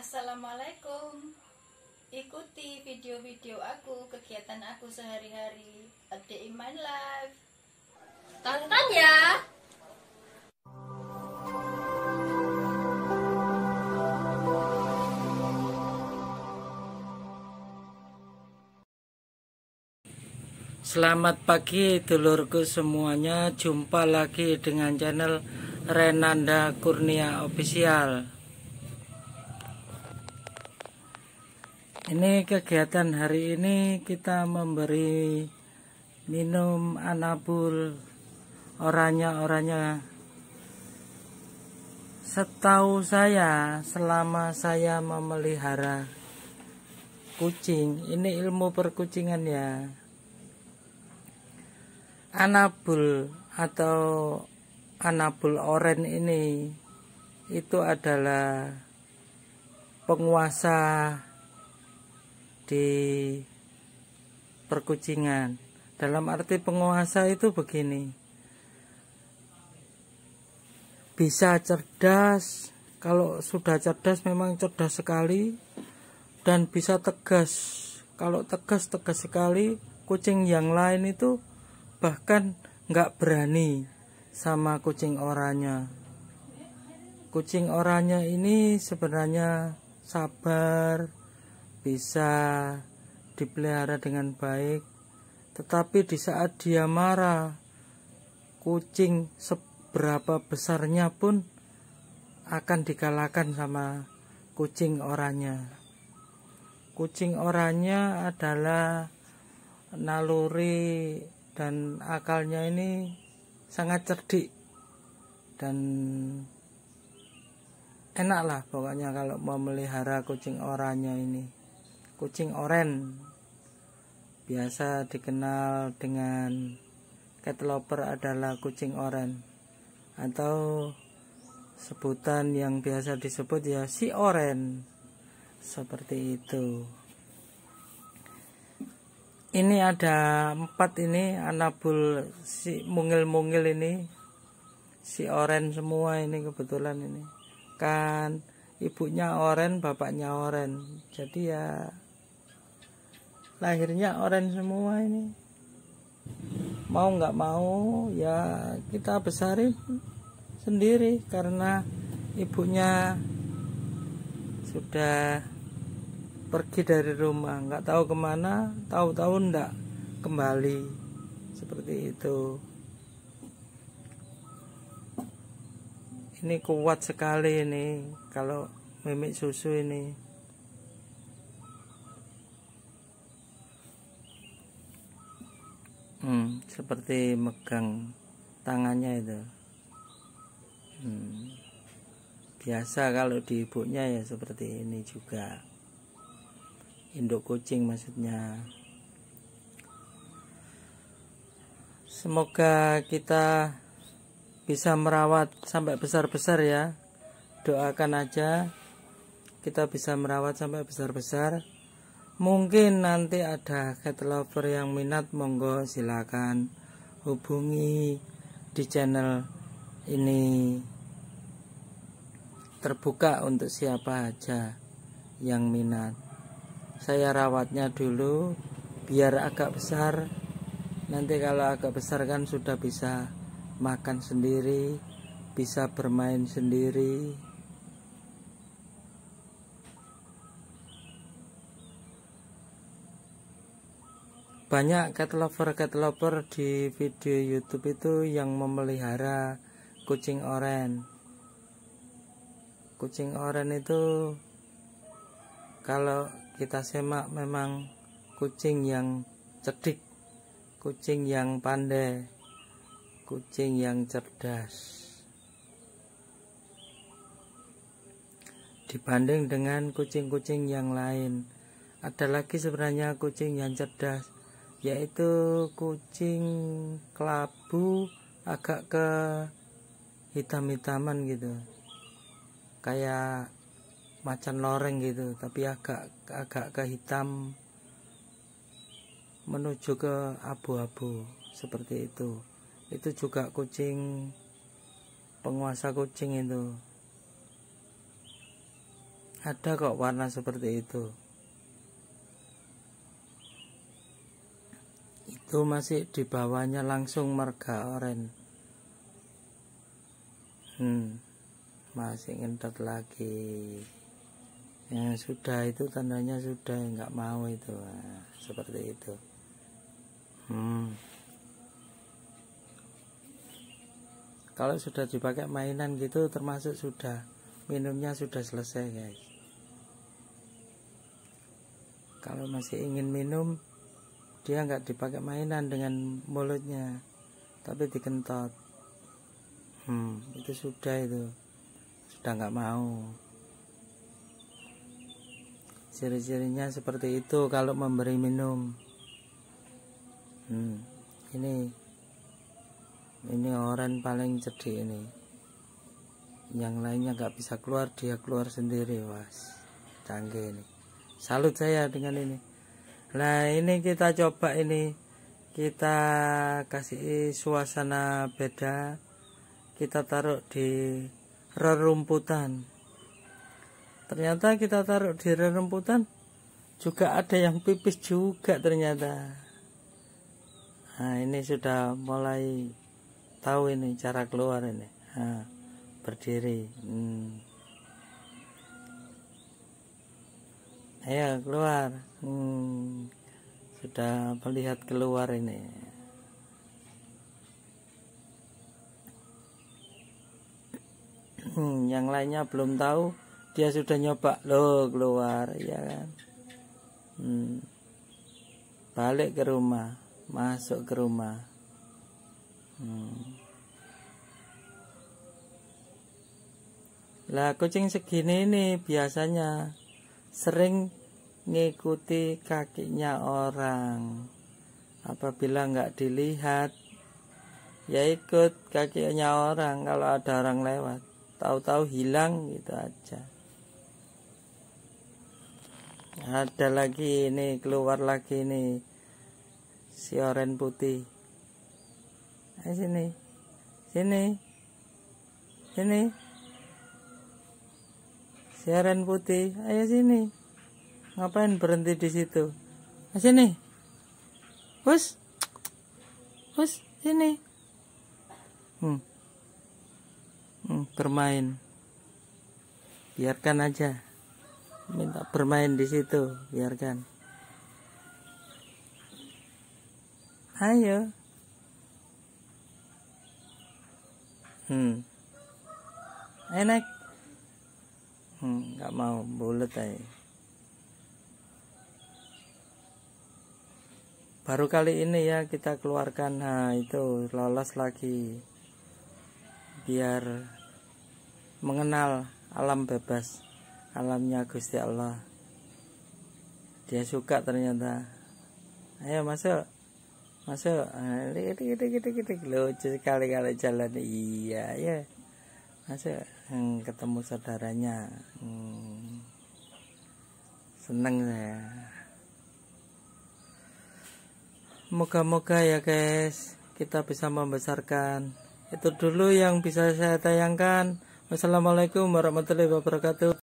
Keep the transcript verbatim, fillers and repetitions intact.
Assalamualaikum. Ikuti video-video aku, kegiatan aku sehari-hari. A day in my life. Tonton ya. Selamat pagi dulurku semuanya. Jumpa lagi dengan channel Renanda Kurnia Official. Ini kegiatan hari ini kita memberi minum anabul oranye-oranye. Setahu saya, selama saya memelihara kucing, ini ilmu perkucingan ya, anabul atau anabul oren ini itu adalah penguasa di perkucingan. Dalam arti penguasa itu begini, bisa cerdas, kalau sudah cerdas memang cerdas sekali, dan bisa tegas. Kalau tegas tegas sekali, kucing yang lain itu bahkan nggak berani sama kucing oranye. Kucing oranye ini sebenarnya sabar, bisa dipelihara dengan baik, tetapi di saat dia marah, kucing seberapa besarnya pun akan dikalahkan sama kucing oranye. Kucing oranye adalah naluri dan akalnya ini sangat cerdik dan enaklah pokoknya kalau memelihara kucing oranye ini. Kucing oren biasa dikenal dengan cat lover adalah kucing oren, atau sebutan yang biasa disebut ya si oren, seperti itu. Ini ada empat ini anabul si mungil-mungil ini, si oren semua ini kebetulan ini. Kan ibunya oren, bapaknya oren. Jadi ya lahirnya oren semua ini. Mau nggak mau ya kita besarin sendiri karena ibunya sudah pergi dari rumah, nggak tahu kemana, tahu-tahu ndak kembali, seperti itu. Ini kuat sekali ini kalau mimik susu ini. Hmm, seperti megang tangannya itu. Hmm, biasa kalau di ibunya ya seperti ini juga. Induk kucing maksudnya. Semoga kita bisa merawat sampai besar-besar ya. Doakan aja kita bisa merawat sampai besar-besar. Mungkin nanti ada cat lover yang minat, monggo silakan hubungi di channel ini. Terbuka untuk siapa aja yang minat. Saya rawatnya dulu biar agak besar. Nanti kalau agak besar kan sudah bisa makan sendiri, bisa bermain sendiri. Banyak cat lover cat lover di video YouTube itu yang memelihara kucing oren. Kucing oren itu kalau kita semak memang kucing yang cerdik, kucing yang pandai, kucing yang cerdas. Dibanding dengan kucing-kucing yang lain, ada lagi sebenarnya kucing yang cerdas, yaitu kucing kelabu agak ke hitam-hitaman gitu, kayak macan loreng gitu, tapi agak agak ke hitam menuju ke abu-abu, seperti itu. Itu juga kucing penguasa kucing itu. Ada kok warna seperti itu. Itu masih di bawahnya langsung marga oranye. Hmm, masih ngentot lagi. Ya sudah, itu tandanya sudah nggak mau itu. Nah, seperti itu. Hmm. Kalau sudah dipakai mainan gitu termasuk sudah minumnya sudah selesai, guys. Kalau masih ingin minum, dia nggak dipakai mainan dengan mulutnya, tapi dikentot. Hmm, itu sudah itu sudah nggak mau. Ciri-cirinya seperti itu kalau memberi minum. Hmm, ini ini orang paling cerdik ini. Yang lainnya nggak bisa keluar, dia keluar sendiri. Was, canggih ini. Salut saya dengan ini. Nah, ini kita coba ini, kita kasih suasana beda. Kita taruh di rerumputan. Ternyata kita taruh di rerumputan juga ada yang pipis juga ternyata. Nah, ini sudah mulai tahu ini cara keluar ini. Nah, berdiri. Hmm. Ayo keluar. Hmm, sudah melihat keluar ini. Hmm, yang lainnya belum tahu, dia sudah nyoba loh keluar, ya kan. Hmm. Balik ke rumah, masuk ke rumah. Hmm. Lah kucing segini nih biasanya sering ngikuti kakinya orang. Apabila nggak dilihat, ya ikut kakinya orang. Kalau ada orang lewat, tahu-tahu hilang gitu aja. Ada lagi ini, keluar lagi nih si oranye putih. Ayo sini, sini, sini. Si oranye putih, ayo sini. Ngapain berhenti di situ? Ayo sini. Bus, bus, sini. Hmm. Hmm, bermain. Biarkan aja. Minta bermain di situ, biarkan. Ayo. Hmm. Ayo naik. Hmm, nggak mau, bulet aja. Baru kali ini ya kita keluarkan. Nah, itu lolos lagi. Biar mengenal alam bebas, alamnya Gusti Allah. Dia suka ternyata. Ayo masuk, masuk. Lucu sekali kalau jalan. Iya ya, masuk. Hmm, ketemu saudaranya. Hmm, seneng saya. Moga-moga ya guys, kita bisa membesarkan. Itu dulu yang bisa saya tayangkan. Wassalamualaikum warahmatullahi wabarakatuh.